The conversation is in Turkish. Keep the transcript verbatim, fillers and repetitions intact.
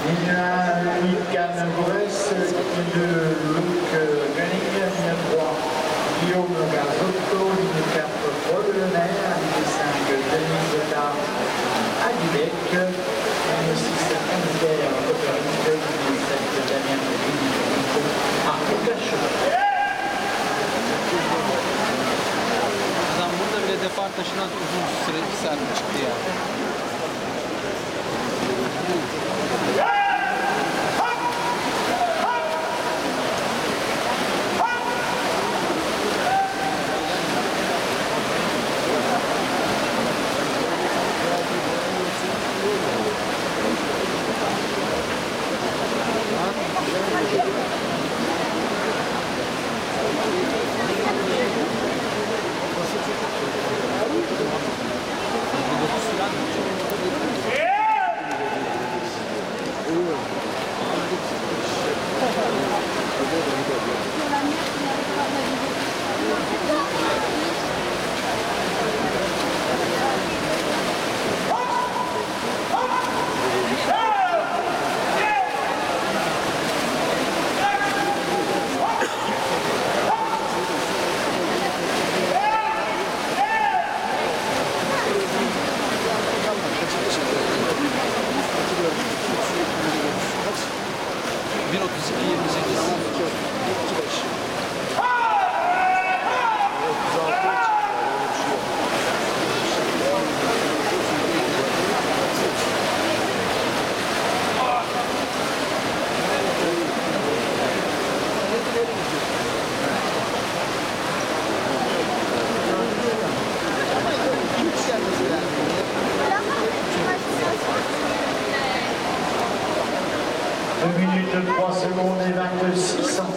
Mikan Boès, ligne deux, Luc Gunning, ligne trois, Guillaume Garzotto, ligne quatre, Paul Lemaire, ligne cinq, Denis Godard à Lubeck, ligne six, Anne-Pierre Copernic, ligne sept, Damien Périn, à Pikachu. Adam burada bile depar taşınan uzun süre iki saat çıktı ya. bir otuz iki yirmi sekiz. deux minutes trois secondes et vingt-six centièmes.